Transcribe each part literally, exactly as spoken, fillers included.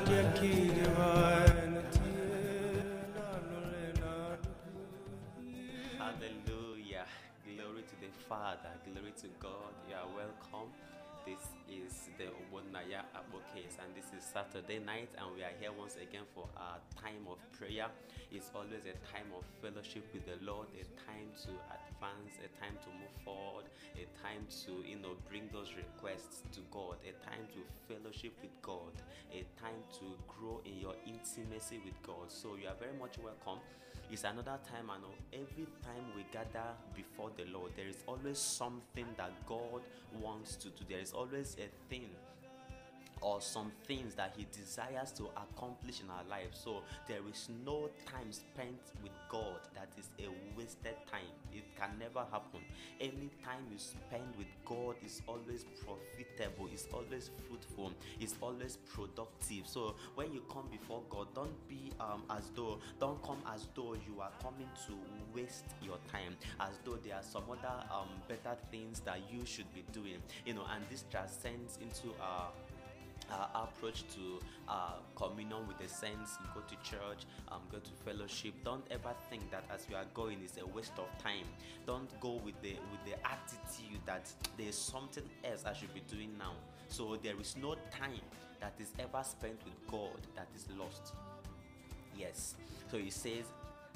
Hallelujah. Glory to the Father. Glory to God. You are welcome. This is the Ogbonnaya-Akpokes, and this is Saturday night, and we are here once again for our time of prayer. It's always a time of fellowship with the Lord, a time to advance, a time to move forward, a time to, you know, bring those requests to God, a time to fellowship with God, a time to grow in your intimacy with God. So you are very much welcome. It's another time, I know every time we gather before the Lord, there is always something that God wants to do. There is always a thing or some things that he desires to accomplish in our lives. So there is no time spent with God that is a wasted time. It can never happen. Any time you spend with God is always profitable, it's always fruitful, it's always productive. So when you come before God, don't be um, as though don't come as though you are coming to waste your time, as though there are some other um, better things that you should be doing, you know. And this transcends into our uh, Uh, approach to uh, communion with the saints. You go to church, um, go to fellowship. Don't ever think that as you are going is a waste of time. Don't go with the with the attitude that there is something else I should be doing now. So there is no time that is ever spent with God that is lost. Yes. So he says,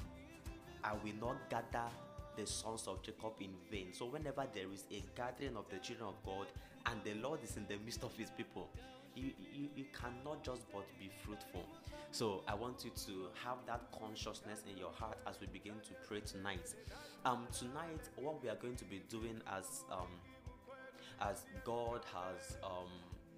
I will not gather the sons of Jacob in vain. So whenever there is a gathering of the children of God and the Lord is in the midst of his people, you, you, you cannot just but be fruitful. So I want you to have that consciousness in your heart as we begin to pray tonight. Um, tonight, what we are going to be doing as um, as God has um,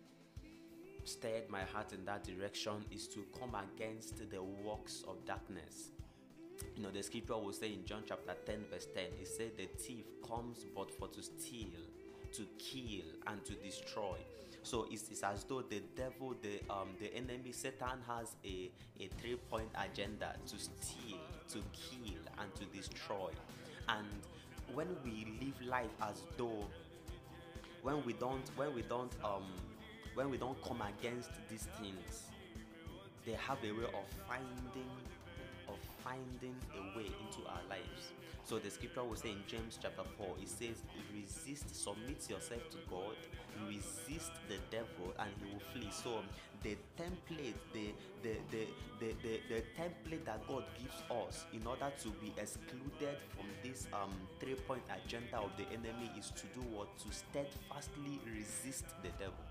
stirred my heart in that direction is to come against the works of darkness. You know, the scripture will say in John chapter ten verse ten, it said the thief comes but for to steal, to kill, and to destroy. So it's, it's as though the devil, the um the enemy, Satan, has a, a three-point agenda: to steal, to kill, and to destroy. And when we live life as though when we don't when we don't um when we don't come against these things, they have a way of finding of finding a way into our lives. So the scripture will say in James chapter four, it says, resist, submit yourself to God, resist the devil, and he will flee. So the template, the the the the, the, the template that God gives us in order to be excluded from this um three-point agenda of the enemy is to do what? To steadfastly resist the devil.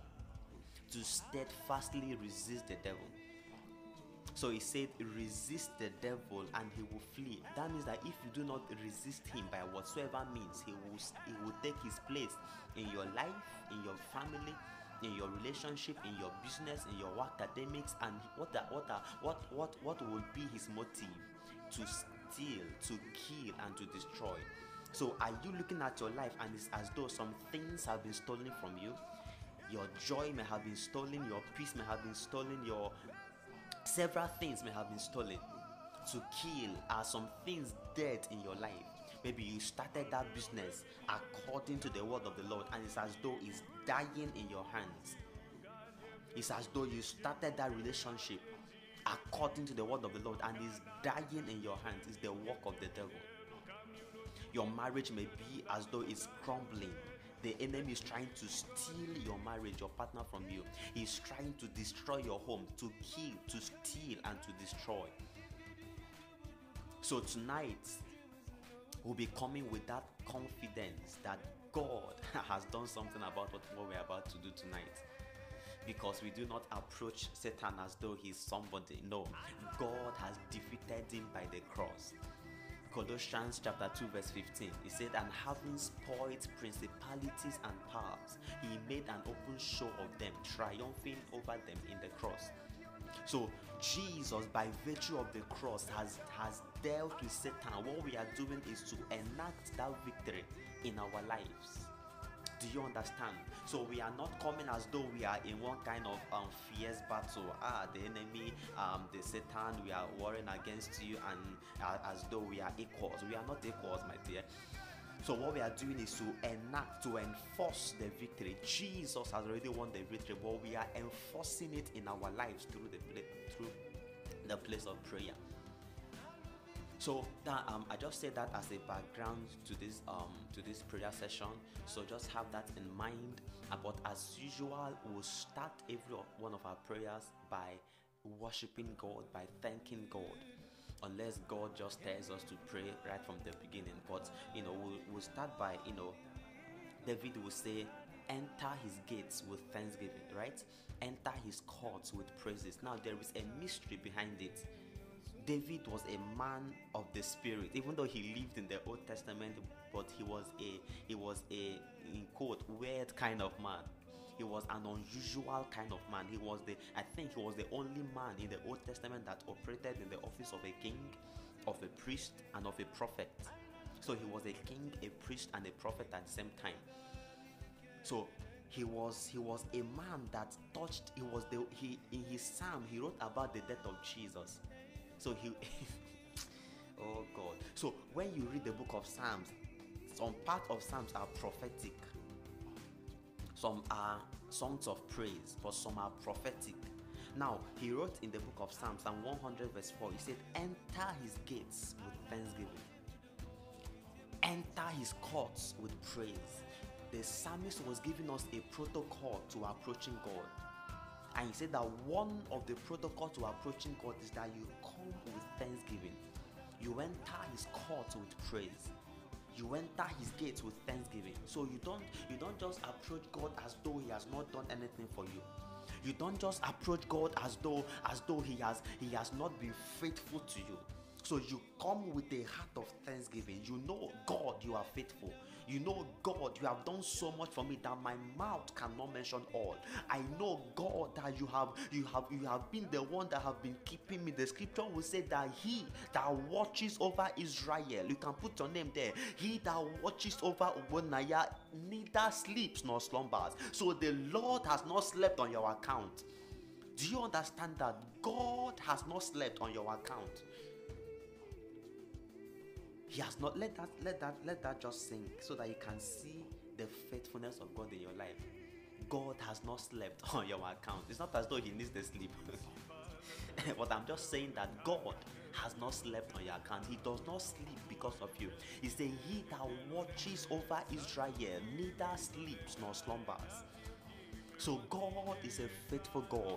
To steadfastly resist the devil. So he said, resist the devil and he will flee. That means that if you do not resist him by whatsoever means, he will he will take his place in your life, in your family, in your relationship, in your business, in your academics. And what are, what are, what what what will be his motive? To steal, to kill, and to destroy. So are you looking at your life and it's as though some things have been stolen from you? Your joy may have been stolen, your peace may have been stolen, your several things may have been stolen. To kill are some things dead in your life. Maybe you started that business according to the word of the Lord and it's as though it's dying in your hands. It's as though you started that relationship according to the word of the Lord and it's dying in your hands. It's the work of the devil. Your marriage may be as though it's crumbling. The enemy is trying to steal your marriage, your partner, from you. He's trying to destroy your home, to kill, to steal, and to destroy. So tonight, we'll be coming with that confidence that God has done something about what we're about to do tonight. Because we do not approach Satan as though he's somebody. No, God has defeated him by the cross. Colossians chapter two verse fifteen, he said, and having spoiled principalities and powers, he made an open show of them, triumphing over them in the cross. So Jesus, by virtue of the cross, has has dealt with Satan. What we are doing is to enact that victory in our lives. Do you understand? So we are not coming as though we are in one kind of um, fierce battle. Ah, the enemy, um, the Satan, we are warring against you, and uh, as though we are equals. We are not equals, my dear. So what we are doing is to enact, to enforce the victory. Jesus has already won the victory, but we are enforcing it in our lives through the through the place of prayer. So that um, I just said that as a background to this um to this prayer session. So just have that in mind. Uh, but as usual, we'll start every one of our prayers by worshiping God, by thanking God. Unless God just tells us to pray right from the beginning. But you know, we'll, we'll start by, you know, David will say, enter his gates with thanksgiving, right? Enter his courts with praises. Now there is a mystery behind it. David was a man of the spirit, even though he lived in the Old Testament, but he was a he was a in quote weird kind of man. He was an unusual kind of man. He was the I think he was the only man in the Old Testament that operated in the office of a king, of a priest, and of a prophet. So he was a king, a priest, and a prophet at the same time. So he was he was a man that touched. He was the he in his psalm he wrote about the death of Jesus. So he, oh God. So when you read the book of Psalms, some part of Psalms are prophetic. Some are songs of praise, but some are prophetic. Now, he wrote in the book of Psalms, Psalm one hundred verse four, he said, enter his gates with thanksgiving. Enter his courts with praise. The psalmist was giving us a protocol to approaching God. And he said that one of the protocol to approaching God is that you come with thanksgiving. You enter his courts with praise. You enter his gates with thanksgiving. So you don't you don't just approach God as though he has not done anything for you. You don't just approach God as though as though he has he has not been faithful to you. So you come with a heart of thanksgiving. You know, God, you are faithful. You know, God, you have done so much for me that my mouth cannot mention all. I know, God, that you have you have you have been the one that have been keeping me. The scripture will say that he that watches over Israel, you can put your name there. He that watches over Ogbonnaya neither sleeps nor slumbers. So the Lord has not slept on your account. Do you understand that God has not slept on your account? He has not. Let that let that let that just sink so that you can see the faithfulness of God in your life. God has not slept on your account. It's not as though he needs the sleep. But I'm just saying that God has not slept on your account. He does not sleep because of you. He said, he that watches over Israel neither sleeps nor slumbers. So God is a faithful God.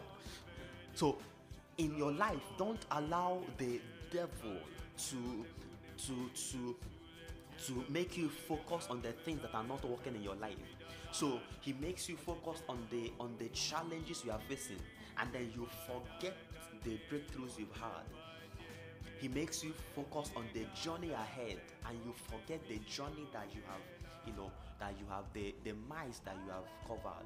So in your life, don't allow the devil to to to to make you focus on the things that are not working in your life. So he makes you focus on the on the challenges you are facing, and then you forget the breakthroughs you've had. He makes you focus on the journey ahead, and you forget the journey that you have, you know, that you have the the miles that you have covered.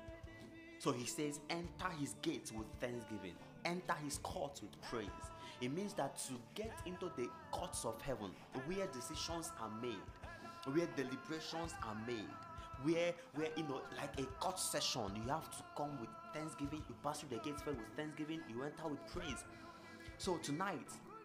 So he says, enter his gates with thanksgiving, enter his courts with praise. It means that to get into the courts of heaven, where decisions are made, where deliberations are made, where where you know, like a court session, you have to come with thanksgiving. You pass through the gates with thanksgiving, you enter with praise. So tonight,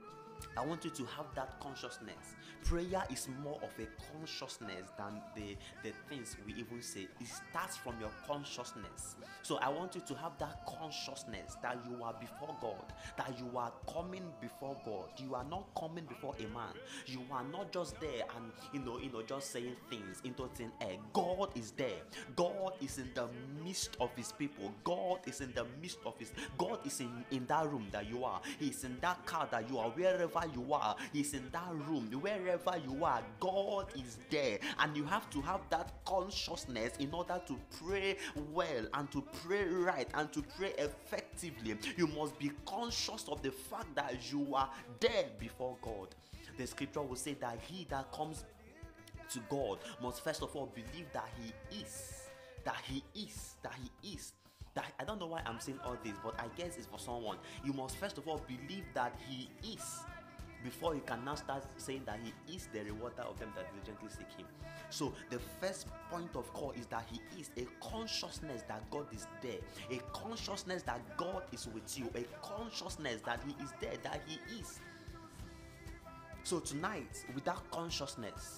I want you to have that consciousness. Prayer is more of a consciousness than the, the things we even say. It starts from your consciousness. So I want you to have that consciousness that you are before God, that you are coming before God. You are not coming before a man. You are not just there and you know, you know, just saying things into thin air. God is there. God is in the midst of his people. God is in the midst of his. God is in, in that room that you are. He is in that car that you are. Wherever you are, he's in that room. Wherever you are, God is there, and you have to have that consciousness in order to pray well and to pray right and to pray effectively. You must be conscious of the fact that you are there before God. The scripture will say that he that comes to God must first of all believe that he is, that he is, that he is. That I don't know why I'm saying all this, but I guess it's for someone. You must first of all believe that he is, before you can now start saying that he is the rewarder of them that diligently seek him. So the first point of call is that he is a consciousness that God is there, a consciousness that God is with you, a consciousness that he is there, that he is. So tonight, with that consciousness,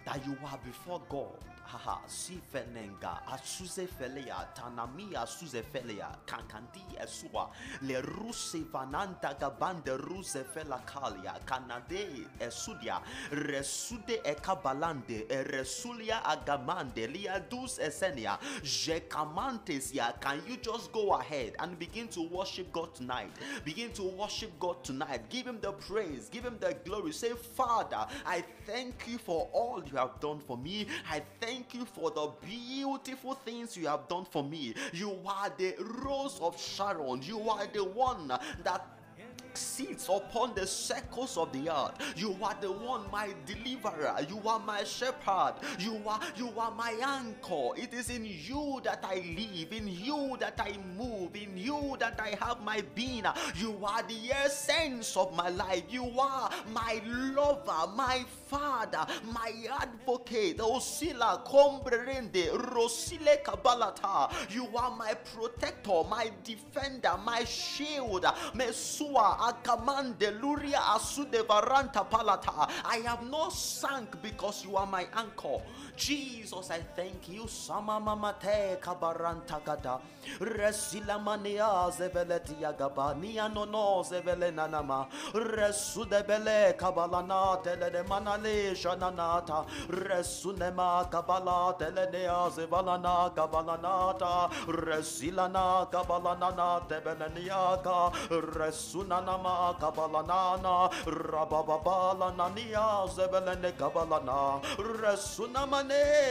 that you are before God. Haha, si fenenga, asuze felea, tanami asuze felea, kankandi esua, le ruse vananta gabande ruse fela kalia, kanade esudia, resude ekabalande, eresulia agamande, lia dus esenia, jekamantes ya. Can you just go ahead and begin to worship God tonight? Begin to worship God tonight. Give him the praise, give him the glory. Say, Father, I thank you for all you have done for me. I thank Thank you for the beautiful things you have done for me. You are the rose of Sharon. You are the one that sits upon the circles of the earth. You are the one, my deliverer. You are my shepherd. You are you are my anchor. It is in you that I live, in you that I move, in you that I have my being. You are the essence of my life. You are my lover, my father, my advocate. Osila comprende rosile kabalata. You are my protector, my defender, my shield. Mesua akamande luria asude varanta palata. I have not sunk because you are my anchor. Jesus, I thank you. Sama mamate kabaranta gada. Resila mania zeveletia gabania nono zevelena nama. Resude bele kabalana tele de manale shananata. Resunema kabala tele nea zevalana kabalanata. Resilana kabalana tebeleniaka. Resunanama kabalanana. Rabababala nania zevelene kabalana. Resunamane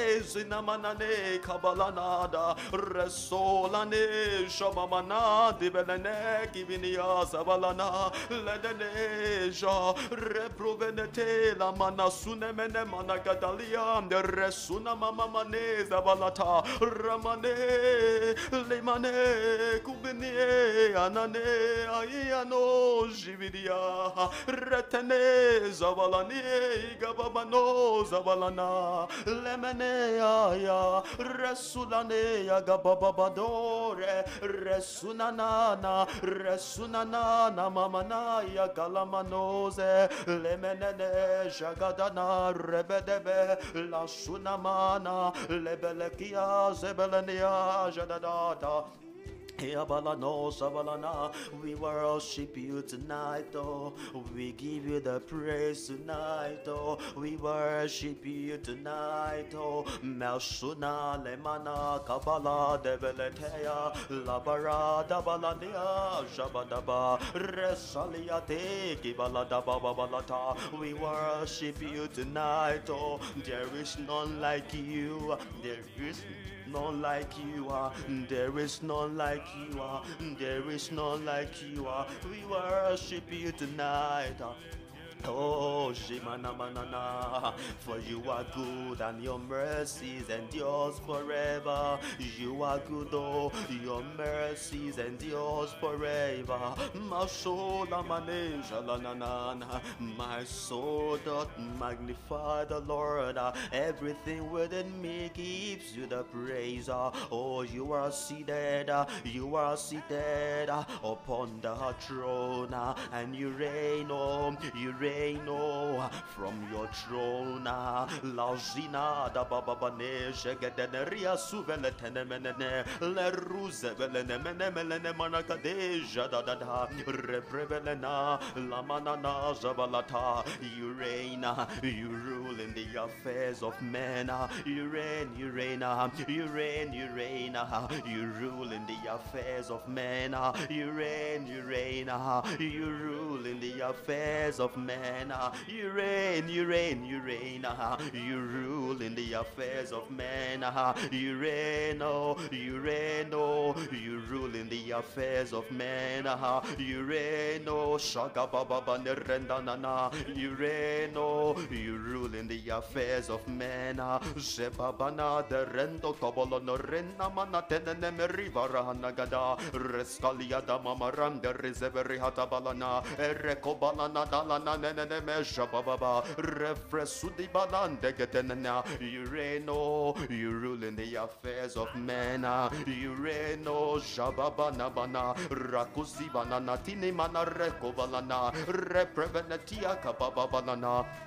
zinamanane kabalanada. Resolane shamamana dibelene kivinia zavalana. Ledeneja reprovenete la manasune mene managadalia. De resuna mama mane zavalata. Ramane lemane kubine anane ayano jividia. Retene zavalani gababano zavalana. Lemene aya resulane ya gababadore. Resunanana resunanana mamana ya galamanoze. Lemenene jagadana rebedebe la sunamana lebelekia zebelenia jadadata. We worship you tonight, oh. We give you the praise tonight, oh. We worship you tonight, oh. Melshuna lemana kabala develetea labara dabalania jabadaba resaliate kibala dababalata. We worship you tonight, oh. There is none like you. There is none like you are. There is none like you are. There is none like you are. We worship you tonight. Oh, Shimana Manana, for you are good and your mercies endures forever. You are good, oh, your mercies endures forever. My soul, my soul doth magnify the Lord. Everything within me gives you the praise. Oh, you are seated, you are seated upon the throne, and you reign, oh, you reign. No, from your throne, Lausina da bababane, Shegedeneria suveletenemene, Le Rusevelemene manakadeja da da da, Reprevelena, Lamanana Zabalata. You reign, you rule in the affairs of men. You reign, you reign, you reign, you reign, you rule in the affairs of men. You reign, you reign, you rule in the affairs of men. You reign, you reign, you reign, you rule in the affairs of men. You reign, oh, you reign, oh, you rule in the affairs of men. You reign, oh, Shaka Baba Banderendanana. You reign, oh, you rule in the affairs of men. Zebabana de Rendo Kobolono Rena Manatene Merivara Nagada Rescalia da Mamaran de Rizeveri Hatabalana Erekobalana Dalana. Refresudi balande getenena. You reign, oh, you rule in the affairs of men. You reign, oh, Shababana bana Rakusi banana tini mana rekovalana reprevenetia kababalana.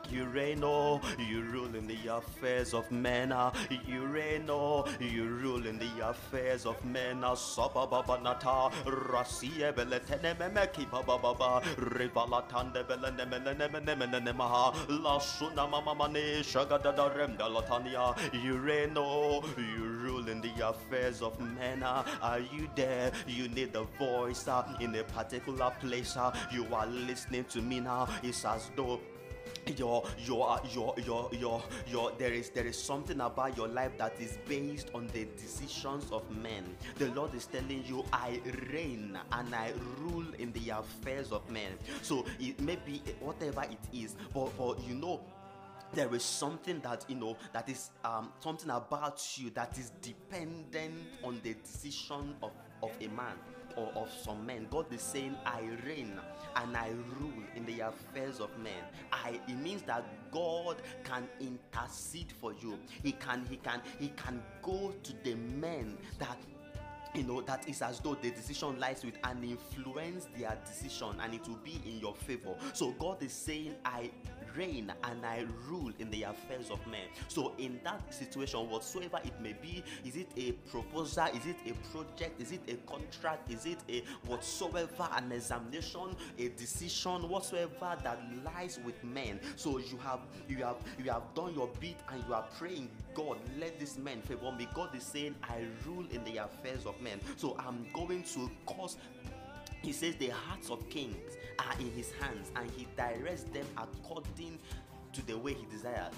You reign, oh, you rule in the affairs of men. ah. You reign, oh, you rule in the affairs of men. ah. Sabababanata, Rasia beletene memeki bababa, Rivalatande belenemenemenemenemaha, La Suna Mamamane, Shagadada Remda Latania. You reign, oh, you rule in the affairs of men. ah. Are you there? You need a voice uh, in a particular place. uh. You are listening to me now. It's as though your your your your your your there is there is something about your life that is based on the decisions of men. The Lord is telling you, I reign and I rule in the affairs of men. So it may be whatever it is, but but you know, there is something that you know that is um something about you that is dependent on the decision of of a man or of some men. God is saying, I reign and I rule in the affairs of men. I it means that God can intercede for you. He can he can he can go to the men that you know that is as though the decision lies with and influence their decision, and it will be in your favor. So God is saying, I reign and I rule in the affairs of men. So in that situation, whatsoever it may be, is it a proposal, is it a project, is it a contract, is it a whatsoever, an examination, a decision, whatsoever that lies with men. So you have you have you have done your bit and you are praying, God, let this man favor me. God is saying, I rule in the affairs of men. So I'm going to cause. He says the hearts of kings are in his hands, and he directs them according to the way he desires,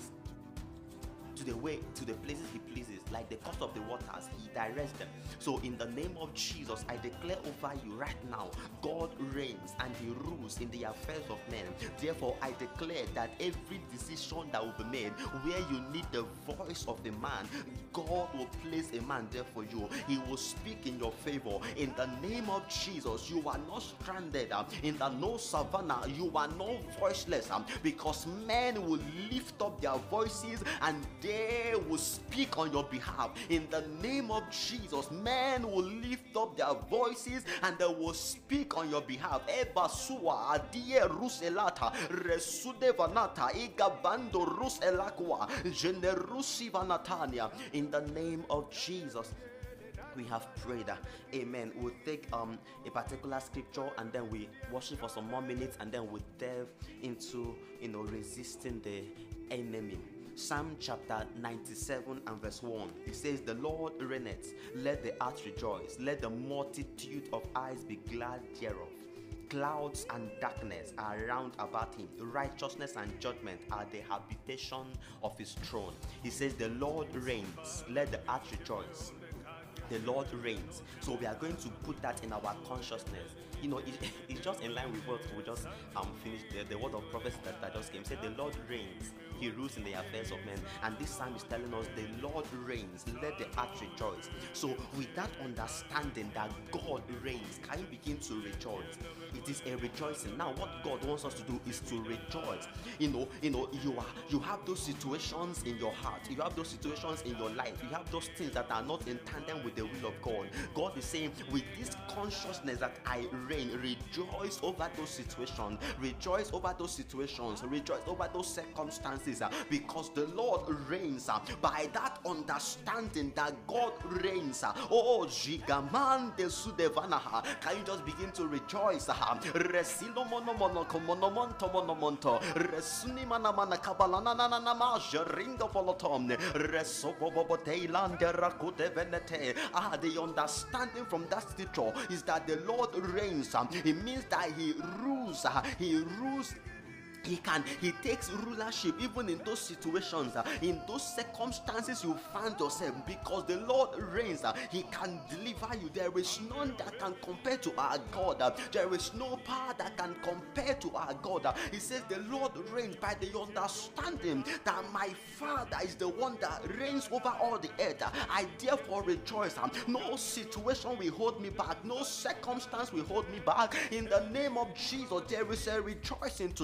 to the way, to the places he pleases, like the course of the waters, he directs them. So in the name of Jesus, I declare over you right now, God reigns and he rules in the affairs of men. Therefore, I declare that every decision that will be made where you need the voice of a man, God will place a man there for you. He will speak in your favor. In the name of Jesus, you are not stranded uh, in the no savannah. You are not voiceless uh, because men will lift up their voices and they will speak on your behalf. In the name of Jesus, men will lift up their voices and they will speak on your behalf. Ebasua adie ruselata resude vanata igabando ruselakwa generusi vanatania. In the name of Jesus, we have prayed. Amen. We'll take um a particular scripture and then we worship for some more minutes, and then we delve into you know resisting the enemy. Psalm chapter ninety-seven and verse one. It says, the Lord reigneth, let the earth rejoice, let the multitude of eyes be glad thereof. Clouds and darkness are round about him. Righteousness and judgment are the habitation of his throne. He says, the Lord reigns, let the earth rejoice. The Lord reigns. So we are going to put that in our consciousness. You know, it, it's just in line with what we just um finished, the, the word of prophecy that, that just came. Said the Lord reigns, he rules in the affairs of men. And this psalm is telling us the Lord reigns, let the earth rejoice. So with that understanding that God reigns, can you begin to rejoice? It is a rejoicing. Now what God wants us to do is to rejoice. You know, you know, you are you have those situations in your heart, you have those situations in your life, you have those things that are not in tandem with the will of God. God is saying, with this consciousness that I reign, rejoice over those situations, rejoice over those situations, rejoice over those circumstances, uh, because the Lord reigns. Uh, by that understanding that God reigns, uh, oh Jigaman de Sudevanaha, can you just begin to rejoice? Uh, Resilo monomono komonomonto monomonto resuni manamana kabalana nanama jeringa polotom resobobote lande rakute venete. Ah, the understanding from that scripture is that the Lord reigns. Um, it means that he rules. Uh, he rules. He can, he takes rulership even in those situations, uh, in those circumstances you find yourself, because the Lord reigns. Uh, he can deliver you. There is none that can compare to our God. Uh, there is no power that can compare to our God. Uh, he says the Lord reigns by the understanding that my Father is the one that reigns over all the earth. Uh, I therefore rejoice. Uh, no situation will hold me back. No circumstance will hold me back. In the name of Jesus, there is a rejoicing tonight. Uh,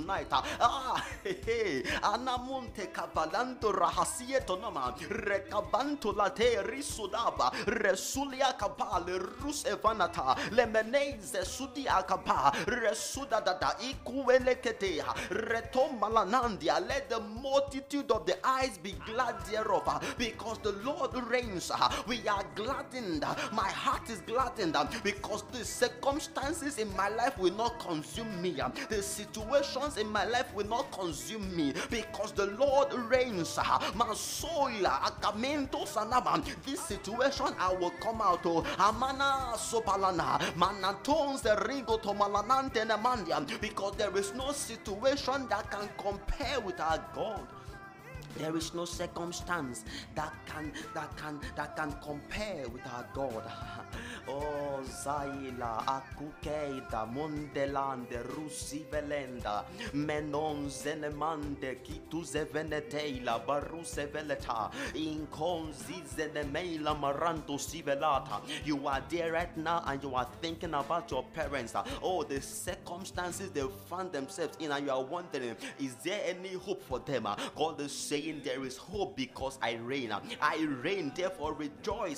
Ah, hey, anamonte kabalando rahasie tonoma, rekabanto late risudaba, resulia kapale rus evanata, lemeneze sudi akapa, resuda dada ikueleketea, retomalanandia. Let the multitude of the eyes be glad thereof, because the Lord reigns. We are gladdened. My heart is gladdened because the circumstances in my life will not consume me. The situations in my life will not consume me because the Lord reigns. My soul, this situation I will come out to. Amana sopalana, manatons the rigo to malanante nemandia, because there is no situation that can compare with our God. There is no circumstance that can that can that can compare with our God. Oh Zaila Akukeida Mondelande Rusi Velenda Menon Zenemande Kitu Zevenetela Baruse Veleta Incon Zizenemela Maranto Sivelata. You are there right now and you are thinking about your parents. Oh, the circumstances they find themselves in, and you are wondering, is there any hope for them? God is saying, there is hope because I reign. I reign, therefore rejoice.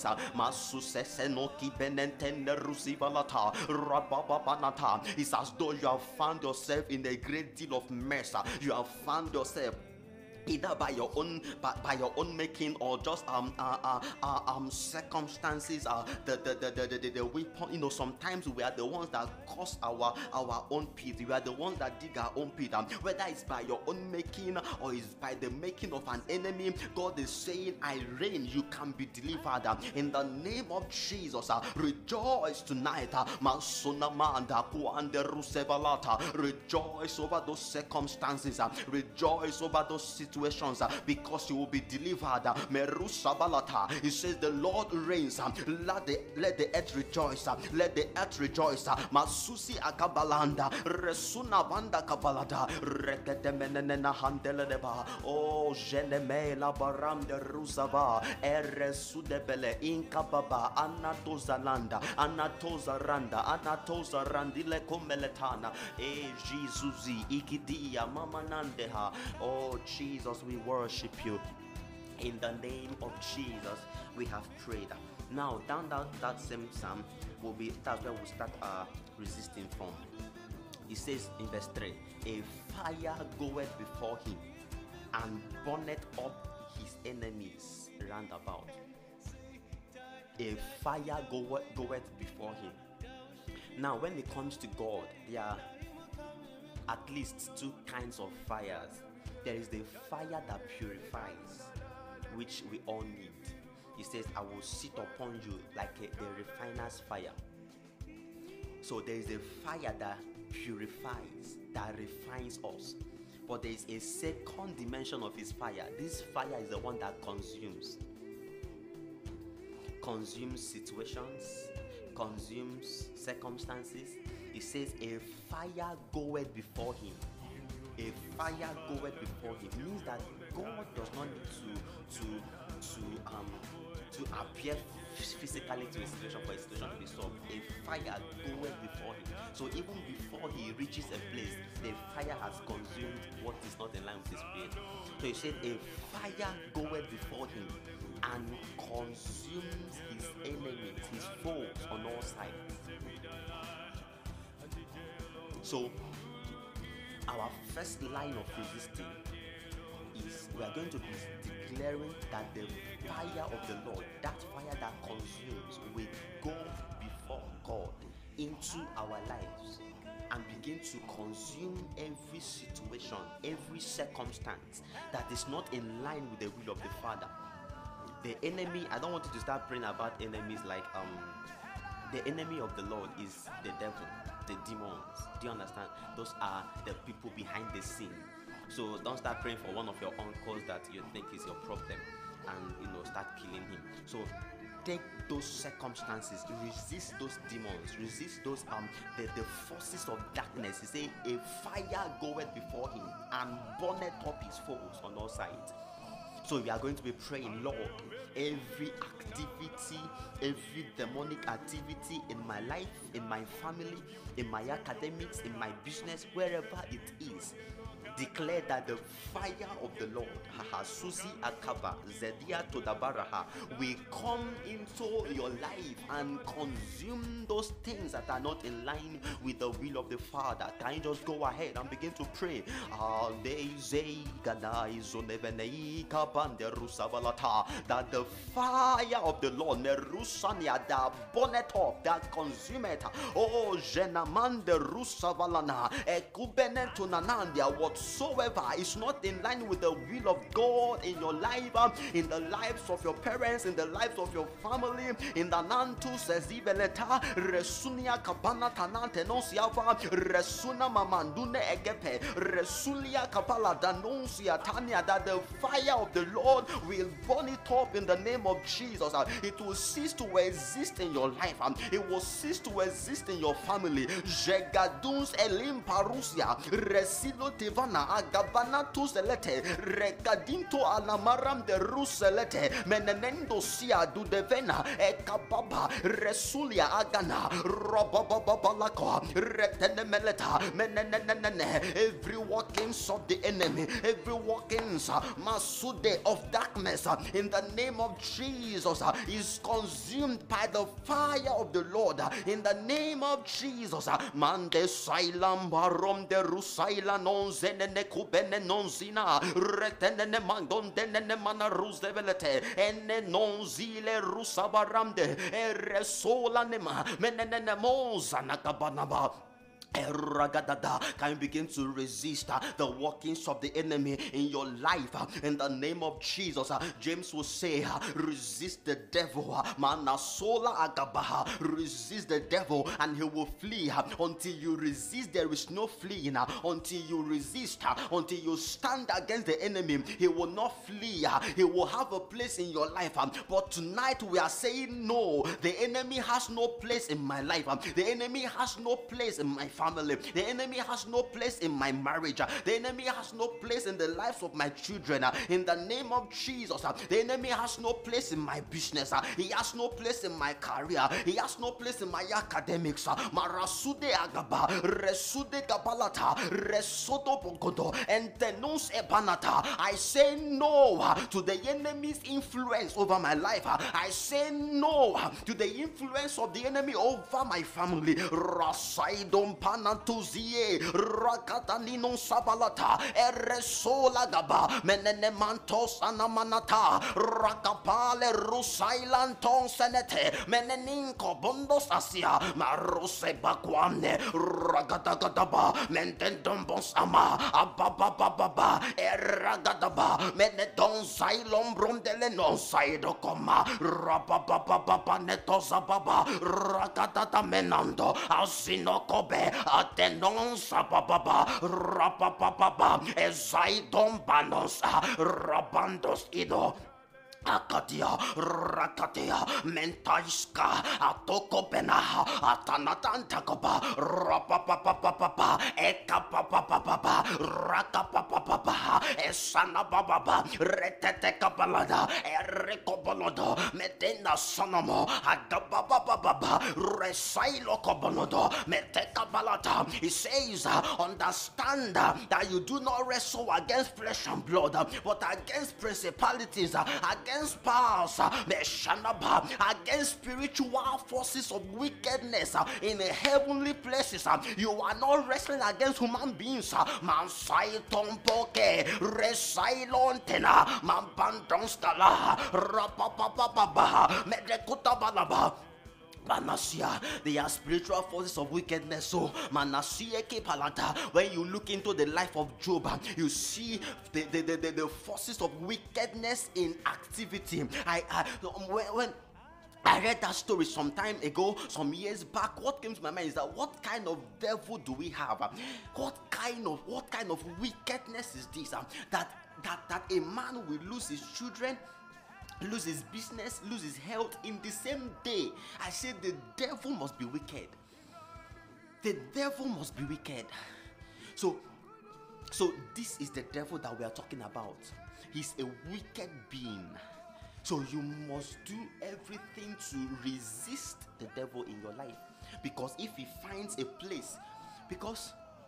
It's as though you have found yourself in a great deal of mess. You have found yourself either by your own by, by your own making, or just um uh, uh, uh, um circumstances, uh the the the, the, the, the weapon. You know, sometimes we are the ones that cause our our own pit. We are the ones that dig our own pit, um, whether it's by your own making or it's by the making of an enemy. God is saying, I reign, you can be delivered. Uh, in the name of Jesus, uh, rejoice tonight. uh, rejoice over those circumstances, uh, rejoice over those situations, Uh, because you will be delivered. Uh, Merusabalata. It says the Lord reigns. Uh, let the let the earth rejoice. Uh, let the earth rejoice. Uh, Masusi akabalanda. Resuna banda kabalada. Reketemenena handeledeba. Oh jenemela baram de rusava. Eresudebele inkababa. Anatozalanda. Anatozaranda. Anatozarandile komeletana. Eh Jesusi ikidia mamanandeha. Oh Jesus, we worship you. In the name of Jesus, we have prayed. Now, down that, that same psalm will be that's where we'll start uh, resisting from. It says in verse three, a fire goeth before him and burneth up his enemies round about. A fire goeth, goeth before him. Now, when it comes to God, there are at least two kinds of fires. There is the fire that purifies, which we all need. He says, I will sit upon you like a, the refiner's fire. So there is a fire that purifies, that refines us. But there is a second dimension of his fire. This fire is the one that consumes. Consumes situations, consumes circumstances. It says, a fire goeth before him. A fire goeth before him means that God does not need to to to um to appear physically to a situation for a situation to be solved. A fire goeth before him. So even before he reaches a place, the fire has consumed what is not in line with his spirit. So he said, a fire goeth before him and consumes his enemies, his foes on all sides. So our first line of resisting is we are going to be declaring that the fire of the Lord, that fire that consumes, will go before God into our lives and begin to consume every situation, every circumstance that is not in line with the will of the Father. The enemy, I don't want you to start praying about enemies like um the enemy of the Lord is the devil, the demons. Do you understand? Those are the people behind the scene. So don't start praying for one of your uncles that you think is your problem and you know start killing him. So take those circumstances, resist those demons, resist those um the, the forces of darkness. He say a fire goeth before him and burneth up his foes on all sides. So we are going to be praying, Lord, every activity, every demonic activity in my life, in my family, in my academics, in my business, wherever it is, declare that the fire of the Lord, haha, Susi Akaba, Zedia Todabaraha, will come into your life and consume those things that are not in line with the will of the Father. Can you just go ahead and begin to pray? That the fire of the Lord, Merusania, that bonnet up, that consume it. Oh, Jenamande Rusavalana, Ekubenetunanandia, whatsoever is not in line with the will of God in your life, in the lives of your parents, in the lives of your family, in the Nantus Ezibeleta, Resunia Kabana Tanante Nosiava, Resuna Mamandune Egepe, Resulia Kapala Danuncia Tania, that the fire of the Lord will burn it up in the name of Jesus. It will cease to exist in your life. It will cease to exist in your family. Jegaduns Elim Parusia, Resilo Tivana, Agabana Tuselete, Regadinto Alamaram de Ruselete, Menenendo Sia Dudevena, Ekababa, Resulia Agana, Robababalako, Retenemeleta, Menenene, every workings of the enemy, every workings, Masude of darkness, in the name of Jesus, is consumed by the fire of the Lord, in the name of Jesus. Mande Sailam Barom de Rusaila non zenene kubene non zina, Retenene Mandon Denene Mana Rusevelete, Ene non zile Rusabaramde, Eresola Nema, Menene Mozana Kabanaba. Can you begin to resist uh, the workings of the enemy in your life uh, in the name of Jesus? uh, James will say, uh, resist the devil, uh, Manasola Agabaha, resist the devil and he will flee. uh, Until you resist, there is no fleeing. uh, Until you resist, uh, until you stand against the enemy, he will not flee. uh, He will have a place in your life. uh, But tonight we are saying no, the enemy has no place in my life. uh, The enemy has no place in my family. The enemy has no place in my marriage. The enemy has no place in the lives of my children. In the name of Jesus, the enemy has no place in my business. He has no place in my career. He has no place in my academics. Marasude agaba, resude gabalata, resodo bogodo, and tenus ebanata. I say no to the enemy's influence over my life. I say no to the influence of the enemy over my family. Rasaidon Panatuzie, Rakatanino Sabalata, Eresola Gaba, Menenemantos Anamanata, Rakapale Rusailanton Senete, Meneninko Bondos Asia, Maruse Baquane, Ragadataba, Mentendombos Ama, Ababababa, Eragadaba, Menedon Sailom Brundelenon Saidokoma, Rabababa Netosababa, Ragatata Menando, Asinokobe, Atenon Sabababa, Rapapapa, Ezaidon Banos, Rabandos Ido. Akadia, Rakatia, Mentaiska, Atokopena, Atanatantakopa, Rapapapapapa, Ekapapapapa, Rakapapapa, Esanababa, Retetekapalada, Ericobolodo, Metena Sonomo, Agabababa, Resailo Cobolodo, Metekabalata. He says, understand that you do not wrestle against flesh and blood, but against principalities, against powers, against spiritual forces of wickedness in the heavenly places. You are not wrestling against human beings. Mansai Tompoke, Resailontena, Mampandonskala, Rapapapapa, Medekutabalaba. Manasia, they are spiritual forces of wickedness. So, Manasia Kepalata, when you look into the life of Job, you see the, the, the, the, the forces of wickedness in activity. I, I when, when I read that story some time ago, some years back, what came to my mind is that what kind of devil do we have? What kind of what kind of wickedness is this? That that that a man will lose his children, lose his business, lose his health in the same day. I said the devil must be wicked. The devil must be wicked. So, so this is the devil that we are talking about. He's a wicked being. So you must do everything to resist the devil in your life. Because if he finds a place, because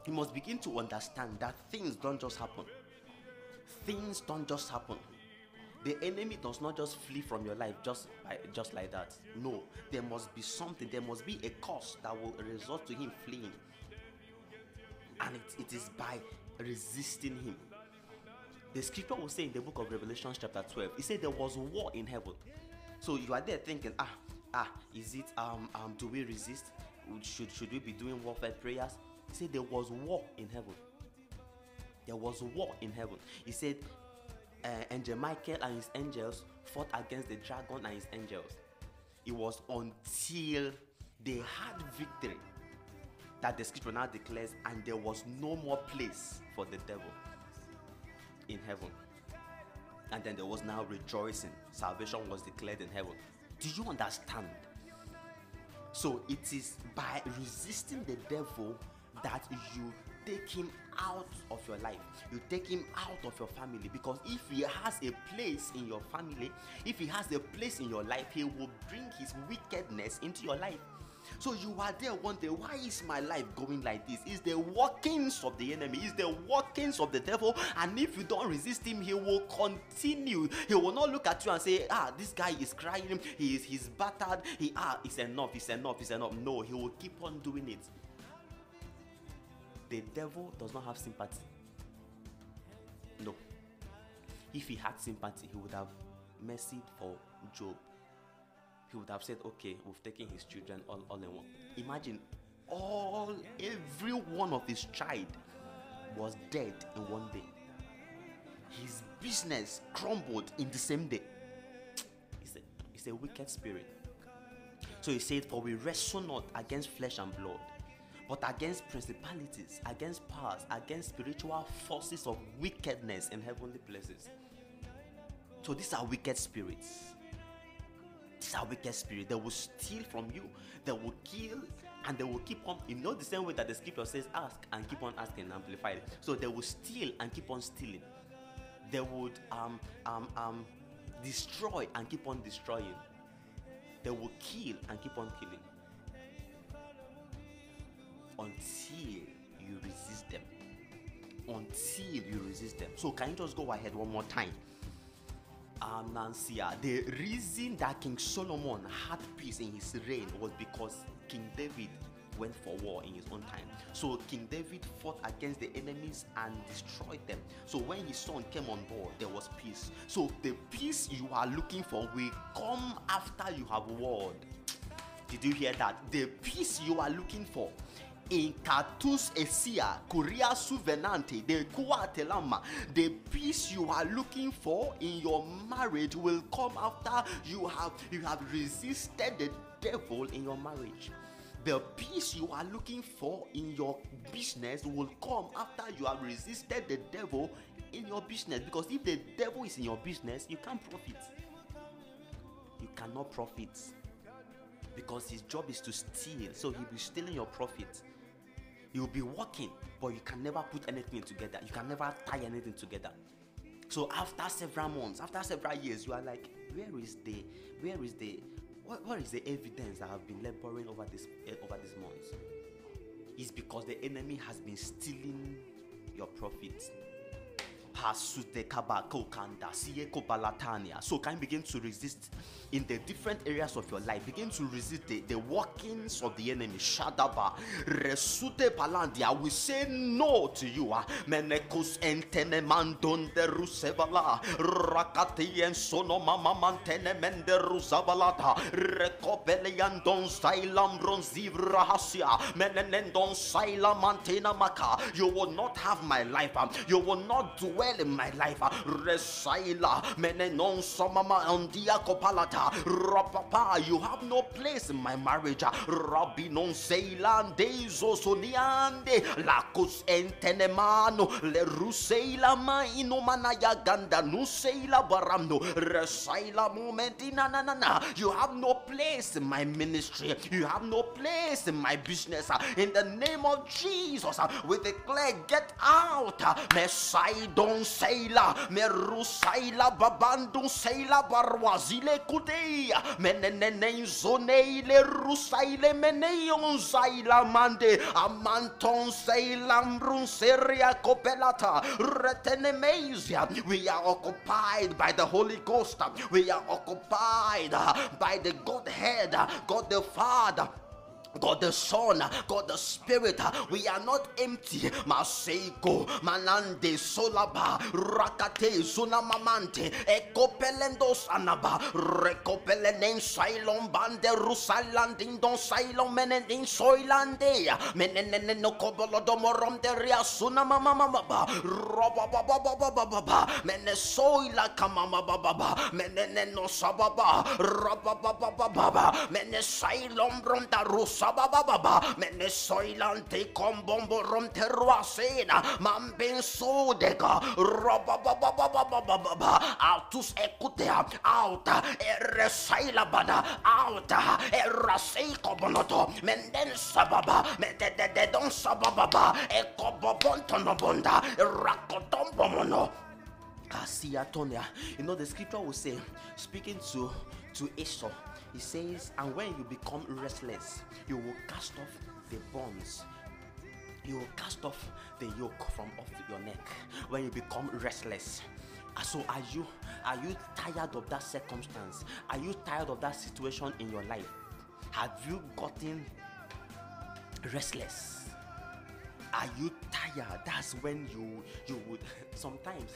You must begin to understand that things don't just happen. Things don't just happen. The enemy does not just flee from your life just, just like that. No, there must be something. There must be a cause that will result to him fleeing. And it, it is by resisting him. The scripture will say in the book of Revelation chapter twelve, it said there was war in heaven. So you are there thinking, ah, ah, is it, um, um, do we resist? Should, should we be doing warfare prayers? He said there was war in heaven. There was war in heaven. He said, uh, Angel Michael and his angels fought against the dragon and his angels. It was until they had victory that the scripture now declares, and there was no more place for the devil in heaven. And then there was now rejoicing. Salvation was declared in heaven. Do you understand? So it is by resisting the devil that you take him out of your life. You take him out of your family, because if he has a place in your family, if he has a place in your life, he will bring his wickedness into your life. So you are there wondering, why is my life going like this? It's the workings of the enemy. It's the workings of the devil. And if you don't resist him, he will continue. He will not look at you and say, ah, this guy is crying. He is he's battered. He ah, it's enough. It's enough. It's enough. No, he will keep on doing it. The devil does not have sympathy. No. If he had sympathy, he would have mercy for Job. He would have said, okay, we've taken his children all, all in one. Imagine, all, every one of his child was dead in one day. His business crumbled in the same day. It's a, it's a wicked spirit. So he said, for we wrestle not against flesh and blood, but against principalities, against powers, against spiritual forces of wickedness in heavenly places. So these are wicked spirits. These are wicked spirits. They will steal from you. They will kill, and they will keep on. You know, the same way that the scripture says, ask and keep on asking, amplified. So they will steal and keep on stealing. They would um um um destroy and keep on destroying. They will kill and keep on killing until you resist them. Until you resist them. So can you just go ahead one more time? Um, Nancy, the reason that King Solomon had peace in his reign was because King David went for war in his own time. So King David fought against the enemies and destroyed them. So when his son came on board, there was peace. So the peace you are looking for will come after you have warred. Did you hear that? The peace you are looking for, in Katus Esia, Korea Suvenante, the Kuatelama, the peace you are looking for in your marriage will come after you have you have resisted the devil in your marriage. The peace you are looking for in your business will come after you have resisted the devil in your business. Because if the devil is in your business, you can't profit. You cannot profit. Because his job is to steal. So he'll be stealing your profit. You'll be working, but you can never put anything together. You can never tie anything together. So after several months, after several years, you are like, where is the, where is the, what, what is the evidence that I have been laboring over this, uh, over these months? It's because the enemy has been stealing your profits. So can you begin to resist in the different areas of your life? Begin to resist the, the workings of the enemy. Shadaba resute palandia. We say no to you. Menekus entene mandon de rusevala rakati en sono mama mantene mende rusavalata recopelian don sailam bronzivra hasia menendon saila mantena maka. You will not have my life. You will not dwell in my life. Resaila menenon samama ondia kopalata rapapa. You have no place in my marriage. Rabinon seilan dezo soniande lacus entenemano le ruseila ma inomanaya ganda nuseila baramno resaila momentina na na na. You have no place in my ministry. You have no place in my business. In the name of Jesus, we declare, get out. Messiah Mandon Saila, Merusaila Babandun Saila Barwazile Kudea, Menene Zone, Le Rusaile Meneon Zaila Mande, Amanton Sailam Brunseria Copelata, Retenemazia. We are occupied by the Holy Ghost, we are occupied by the Godhead, God the Father, God the Son, God the Spirit. We are not empty. Masego, Manande, Solaba, Rakate, Sunamamante, Ecopelendos Anaba, Recopelenen, Silon Bande, Rusalandin, Don Silon Menendin, Soilandea, Meneneno Cobolodomorom de Ria Sunamamama, Robababa, Menesoila Kamama Baba, Meneno Sababa, Robababa, Menesailom Bronda Rusa. Baba, Menesoilante combombo rom terroasena, Mambin Sodega, Roba Baba, Altus Ecutea, Alta, Eresaila Bada, Alta, Eraseiko Bonoto, Mendensa Baba, Mededon Sababa, Ecobobontonobonda, Rakotombomono. Tonya. You know, the scripture will say, speaking to to Esau, he says, and when you become restless, you will cast off the bonds, you will cast off the yoke from off your neck. When you become restless, so are you are you tired of that circumstance? Are you tired of that situation in your life? Have you gotten restless? Are you tired? That's when you you would sometimes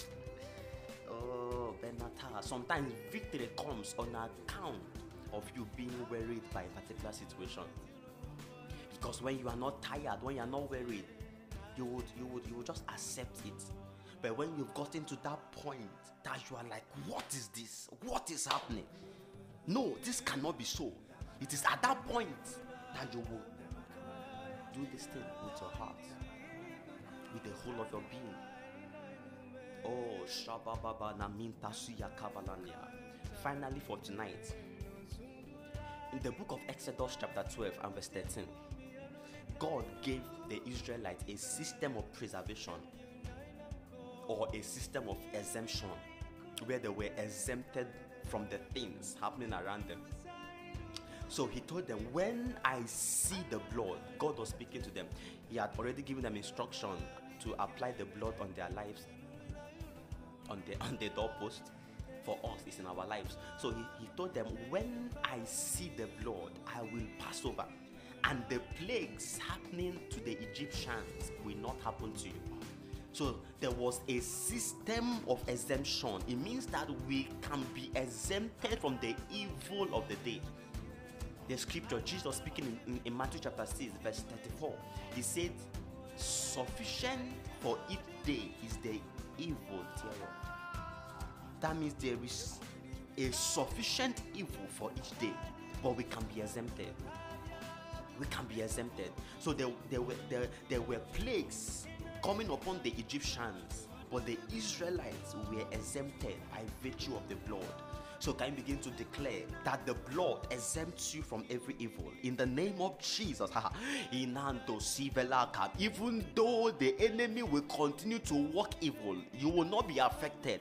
oh Benata, sometimes victory comes on account of you being worried by a particular situation. Because when you are not tired, when you are not worried, you would you would you would just accept it. But when you've gotten to that point that you are like, what is this? What is happening? No, this cannot be so. It is at that point that you will do this thing with your heart, with the whole of your being. Oh, Shababa Naminta Suya Kavalania. Finally, for tonight, in the book of Exodus, chapter twelve and verse thirteen, God gave the Israelites a system of preservation or a system of exemption where they were exempted from the things happening around them. So he told them, when I see the blood, God was speaking to them. He had already given them instruction to apply the blood on their lives, on the on the doorpost. For us, it's in our lives. So he, he told them, when I see the blood, I will pass over, and the plagues happening to the Egyptians will not happen to you. So there was a system of exemption. It means that we can be exempted from the evil of the day. The scripture, Jesus speaking in, in, in Matthew chapter six, verse thirty-four, he said, sufficient for each day is the evil thereof. That means there is a sufficient evil for each day, but we can be exempted. We can be exempted. So there, there were there, there were plagues coming upon the Egyptians, but the Israelites were exempted by virtue of the blood. So can you begin to declare that the blood exempts you from every evil in the name of Jesus? Even though the enemy will continue to work evil, you will not be affected.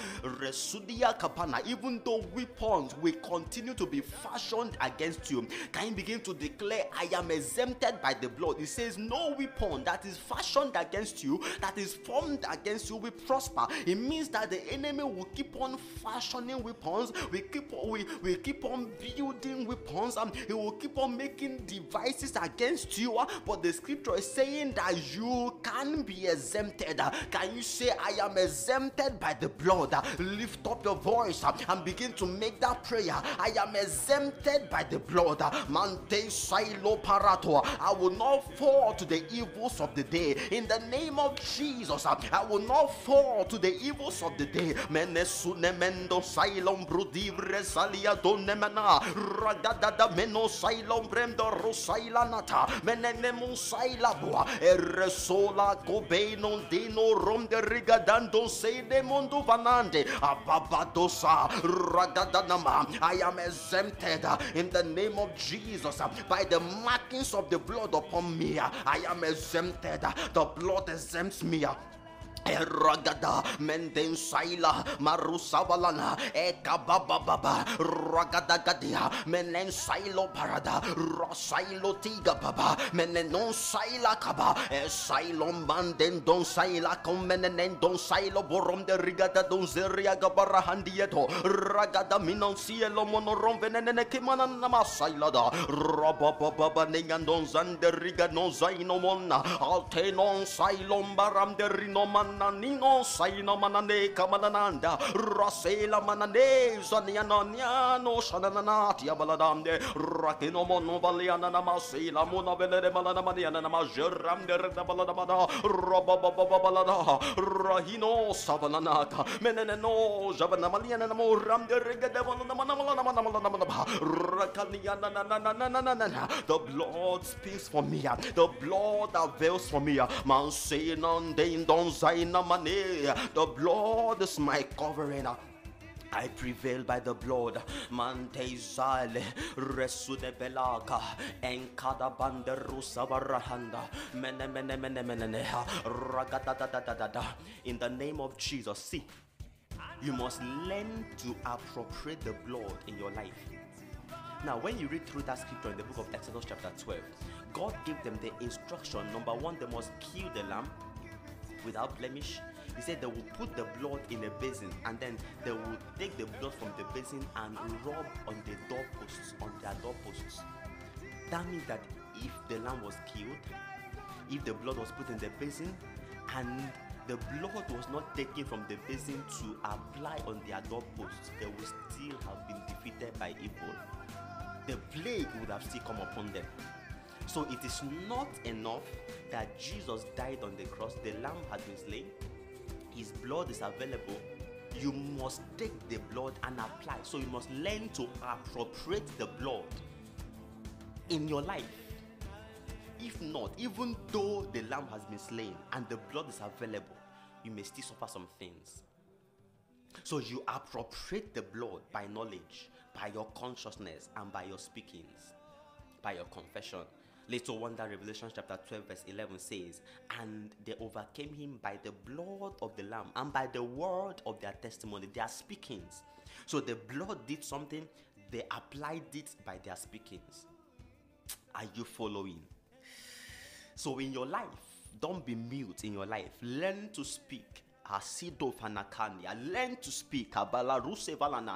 Even though weapons will continue to be fashioned against you, can you begin to declare, I am exempted by the blood? It says no weapon that is fashioned against you, that is formed against you, will prosper. It means that the enemy will keep on fashioning weapons. We keep on, we, we keep on building weapons, and he will keep on making devices against you. But the scripture is saying that you can be exempted. Can you say, I am exempted by the blood? Lift up your voice and begin to make that prayer. I am exempted by the blood. Mante silo parato. I will not fall to the evils of the day. In the name of Jesus, I will not fall to the evils of the day. Menesunemendo silom brudivre salia donemana ragadada meno silom brendo rosailanata menenemo sailabua eresola cobenon dino rom de rigadando se de mondo vanande ababadosa ragadanama. I am exempted in the name of Jesus by the markings of the blood upon me. I am exempted. The blood exempts me. Eragada menden saila marusavalana ekababa baba ragada gadia menen sailo parada rosailo tiga baba menenon saila kaba esailo manden don saila komenen don sailo borom de rigada don zeria gabara handieto ragada minon cielo monorom venene kimana namasaila da roba baba nengandon zande riga no zaino monna altenon sailom baram de rinoman Nino saino manane kamanananda rasela manane zaniano niano shananati abaladamde rakino mono valiana namasila mona velere malana maniana namajeram de redabaladamada robababalada rahino savananaka meneno javana maliana namoram de regadevalanamanamanamanamanamanamanamanama rakaniana nananananana. The blood speaks for me, the blood avails for me, man saying on the don the blood is my covering. I prevail by the blood. Mante zale resude belaka enkada banderusa barahanda mene mene mene mene ragadadadadada. In the name of Jesus, see, you must learn to appropriate the blood in your life. Now, when you read through that scripture in the book of Exodus chapter twelve, God gave them the instruction. Number one, they must kill the lamb without blemish. He said they will put the blood in a basin, and then they will take the blood from the basin and rub on the doorposts, on their doorposts. That means that if the lamb was killed, if the blood was put in the basin, and the blood was not taken from the basin to apply on their doorposts, they will still have been defeated by evil. The plague would have still come upon them. So it is not enough that Jesus died on the cross, the lamb had been slain, his blood is available. You must take the blood and apply. So you must learn to appropriate the blood in your life. If not, even though the lamb has been slain and the blood is available, you may still suffer some things. So you appropriate the blood by knowledge, by your consciousness, and by your speakings, by your confession. Little wonder, Revelation chapter twelve verse eleven says, and they overcame him by the blood of the lamb and by the word of their testimony, their speakings. So the blood did something, they applied it by their speakings. Are you following? So in your life, don't be mute in your life. Learn to speak. Asido fanakania. Learn to speak. Abala ruse valana.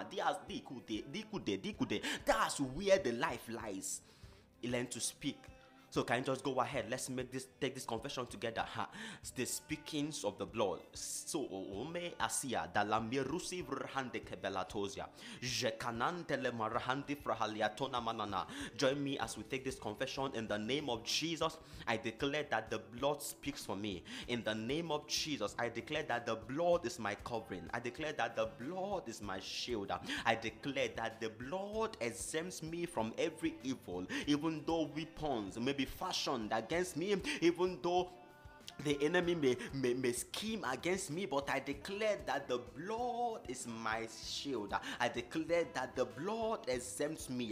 That's where the life lies. Learn to speak. So can you just go ahead? Let's make this take this confession together. Ha. It's the speakings of the blood. So ome asia dalamir rusi vrhande kebelatosia. Jekanantele marhandi frahaliatona manana. Join me as we take this confession in the name of Jesus. I declare that the blood speaks for me. In the name of Jesus, I declare that the blood is my covering. I declare that the blood is my shield. I declare that the blood exempts me from every evil, even though weapons may be fashioned against me, even though the enemy may, may, may scheme against me, but I declare that the blood is my shield. I declare that the blood exempts me.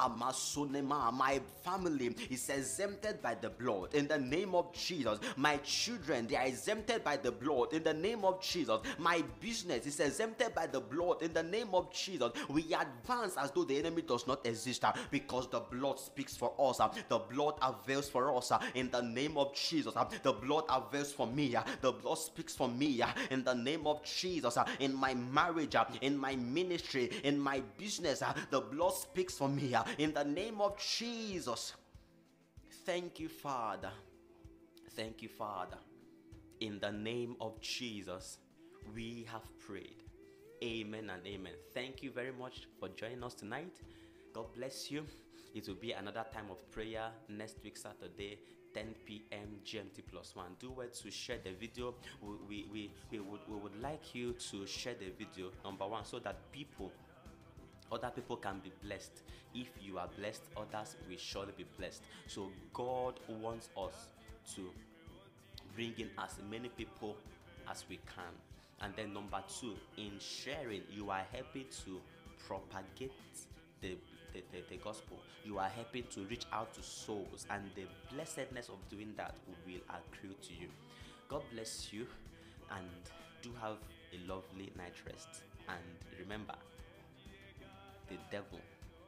My family is exempted by the blood in the name of Jesus. My children, they are exempted by the blood in the name of Jesus. My business is exempted by the blood in the name of Jesus. We advance as though the enemy does not exist, because the blood speaks for us. The blood avails for us in the name of Jesus. The blood avails for me. The blood speaks for me in the name of Jesus. In my marriage, in my ministry, in my business, the blood speaks for me in the name of Jesus. Thank you, Father. Thank you, Father. In the name of Jesus, we have prayed. Amen and amen. Thank you very much for joining us tonight. God bless you. It will be another time of prayer next week, Saturday, ten p.m. G M T plus one. Do well to share the video. We, we, we, we, would, we would like you to share the video, number one, so that people, other people can be blessed. If you are blessed, others will surely be blessed. So God wants us to bring in as many people as we can. And then number two, in sharing, you are helping to propagate the The, the, the gospel. You are helping to reach out to souls, and the blessedness of doing that will accrue to you. God bless you. and do have a lovely night rest. And remember, the devil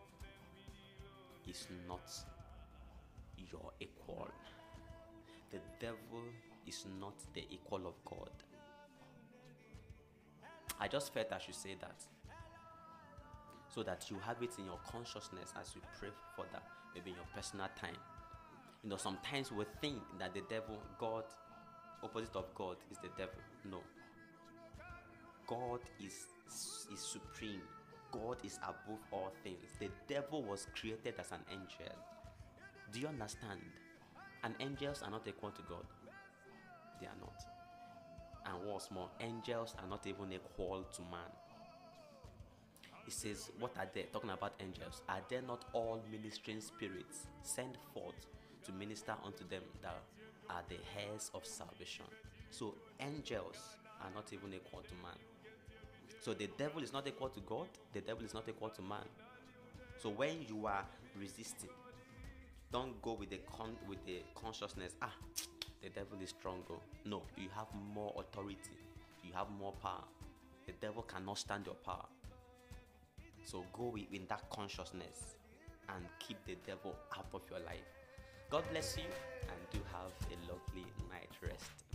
is not your equal. The devil is not the equal of God. I just felt I should say that, so that you have it in your consciousness as you pray for that, maybe in your personal time. You know, sometimes we think that the devil, God, opposite of God is the devil. No. God is, is supreme. God is above all things. The devil was created as an angel. Do you understand? And angels are not equal to God. They are not. And what's more, angels are not even equal to man. It says, what are they? Talking about angels. Are they not all ministering spirits sent forth to minister unto them that are the heirs of salvation? So angels are not even equal to man. So the devil is not equal to God. The devil is not equal to man. So when you are resisting, don't go with the con with the consciousness, ah, the devil is stronger. No, you have more authority. You have more power. The devil cannot stand your power. So go with, in that consciousness and keep the devil out of your life. God bless you, and do have a lovely night rest.